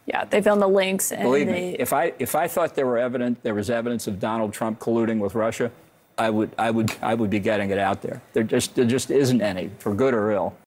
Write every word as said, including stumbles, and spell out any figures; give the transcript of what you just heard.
Yeah, they found the links. And Believe they... me, if I if I thought there were evident there was evidence of Donald Trump colluding with Russia, I would I would I would be getting it out there. There just there just isn't any, for good or ill.